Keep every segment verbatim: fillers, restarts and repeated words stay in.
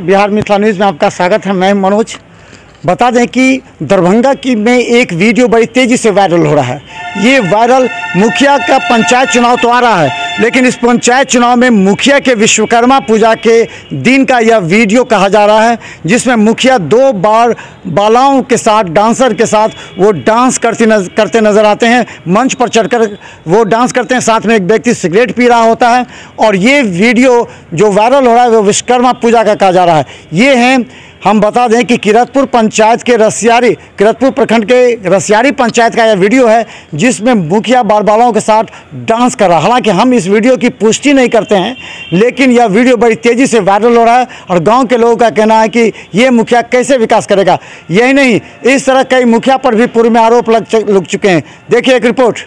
Bihar Mithila news में आपका स्वागत है। मैं मनोज। बता दें कि दरभंगा की में एक वीडियो बड़ी तेज़ी से वायरल हो रहा है। ये वायरल मुखिया का पंचायत चुनाव तो आ रहा है, लेकिन इस पंचायत चुनाव में मुखिया के विश्वकर्मा पूजा के दिन का यह वीडियो कहा जा रहा है, जिसमें मुखिया दो बार बालाओं के साथ, डांसर के साथ वो डांस करते नज, करते नज़र आते हैं। मंच पर चढ़कर वो डांस करते हैं, साथ में एक व्यक्ति सिगरेट पी रहा होता है। और ये वीडियो जो वायरल हो रहा है वो विश्वकर्मा पूजा का कहा जा रहा है। ये है, हम बता दें कि किरतपुर पंचायत के रसियारी किरतपुर प्रखंड के रसियारी पंचायत का यह वीडियो है, जिसमें मुखिया बाल बालों के साथ डांस कर रहा है। हालांकि हम इस वीडियो की पुष्टि नहीं करते हैं, लेकिन यह वीडियो बड़ी तेज़ी से वायरल हो रहा है और गांव के लोगों का कहना है कि ये मुखिया कैसे विकास करेगा। यही नहीं, इस तरह कई मुखिया पर भी पूर्व में आरोप लग लग चुके हैं। देखिए एक रिपोर्ट।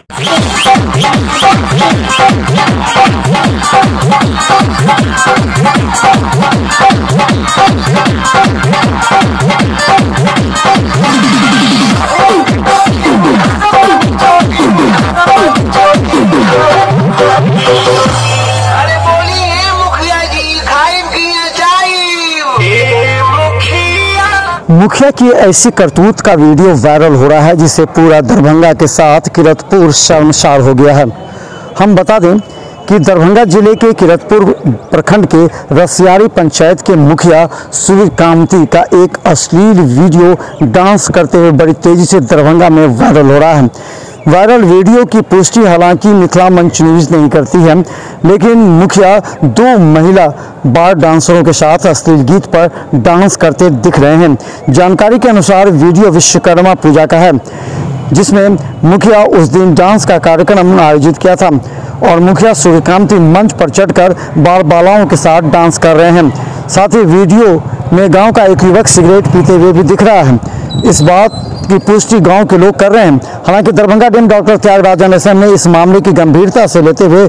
मुखिया की ऐसी करतूत का वीडियो वायरल हो रहा है, जिससे पूरा दरभंगा के साथ किरतपुर शर्मसार हो गया है। हम बता दें कि दरभंगा जिले के किरतपुर प्रखंड के रसियारी पंचायत के मुखिया सूर्यकांति का एक अश्लील वीडियो डांस करते हुए बड़ी तेजी से दरभंगा में वायरल हो रहा है। वायरल वीडियो की पुष्टि हालांकि मिथिला मंच न्यूज़ नहीं करती है, लेकिन मुखिया दो महिला बार डांसरों के साथ अश्लील गीत पर डांस करते दिख रहे हैं। जानकारी के अनुसार वीडियो विश्वकर्मा पूजा का है, जिसमें मुखिया उस दिन डांस का कार्यक्रम आयोजित किया था और मुखिया सूर्यकांति मंच पर चढ़कर बाल बालाओं के साथ डांस कर रहे हैं। साथ ही वीडियो में गांव का एक युवक सिगरेट पीते हुए भी दिख रहा है। इस बात की पुष्टि गांव के लोग कर रहे हैं। हालांकि Darbhanga DM doctor Tyagarajan S M ने इस मामले की गंभीरता से लेते हुए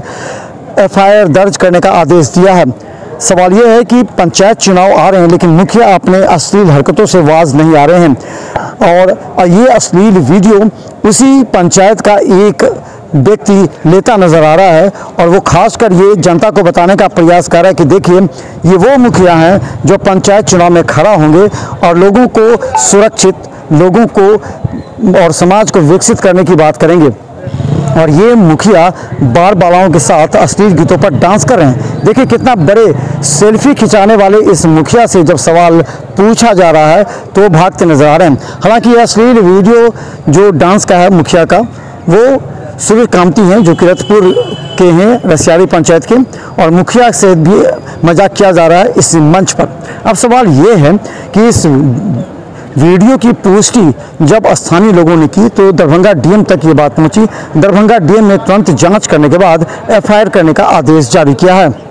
एफ आई आर दर्ज करने का आदेश दिया है। सवाल यह है कि पंचायत चुनाव आ रहे हैं, लेकिन मुखिया अपने अश्लील हरकतों से बाज नहीं आ रहे हैं और ये अश्लील वीडियो उसी पंचायत का एक व्यक्ति लेता नजर आ रहा है और वो खासकर ये जनता को बताने का प्रयास कर रहा है कि देखिए, ये वो मुखिया हैं जो पंचायत चुनाव में खड़ा होंगे और लोगों को सुरक्षित, लोगों को और समाज को विकसित करने की बात करेंगे। और ये मुखिया बार बालाओं के साथ अश्लील गीतों पर डांस कर रहे हैं। देखिए कितना बड़े सेल्फी खिंचाने वाले इस मुखिया से जब सवाल पूछा जा रहा है तो भागते नजर आ रहे हैं। हालांकि ये अश्लील वीडियो जो डांस का है मुखिया का, वो सूर्यकांति हैं जो किरतपुर के हैं, रसियारी पंचायत के, और मुखिया से भी मजाक किया जा रहा है इस मंच पर। अब सवाल ये है कि इस वीडियो की पुष्टि जब स्थानीय लोगों ने की तो दरभंगा डीएम तक ये बात पहुंची। दरभंगा डीएम ने तुरंत जांच करने के बाद एफ आई आर करने का आदेश जारी किया है।